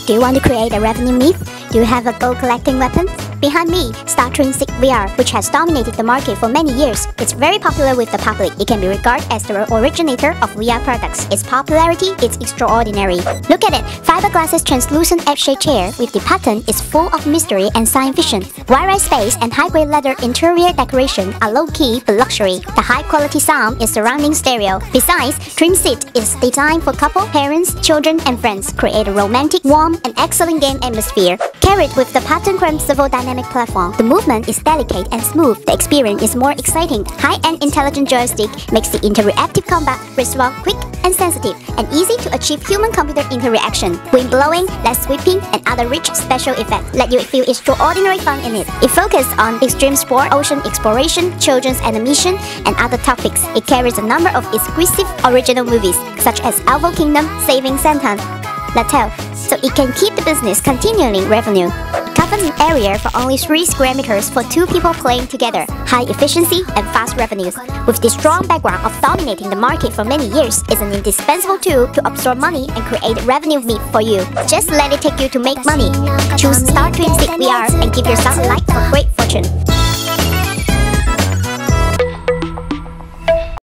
Do you want to create a revenue myth? Do you have a gold collecting weapon? Behind me, StarTwin 6 VR, which has dominated the market for many years. It's very popular with the public. It can be regarded as the originator of VR products. Its popularity is extraordinary. Look at it! Fiberglass's translucent F-shaped chair with the pattern is full of mystery and science fiction. Wide space and high-grade leather interior decoration are low-key but luxury. The high-quality sound is surrounding stereo. Besides, Trim Seat is designed for couple, parents, children, and friends. Create a romantic, warm, and excellent game atmosphere. Carried with the pattern chrome servo dynamic platform, the movement is delicate and smooth. The experience is more exciting. High-end intelligent joystick makes the interactive combat response quick and sensitive, and easy to achieve human-computer interaction. Wind blowing, LED sweeping, and other rich special effects let you feel extraordinary fun in it. It focuses on extreme sport, ocean exploration, children's animation, and other topics. It carries a number of exclusive original movies, such as Elbow Kingdom, Saving Santa, Latel, so it can keep the business continuing revenue. It covers an area for only 3 square meters for 2 people playing together. High efficiency and fast revenues. With the strong background of dominating the market for many years, it's an indispensable tool to absorb money and create revenue myth for you. Just let it take you to make money. Choose StarTwin 6 VR and give yourself a life for great fortune.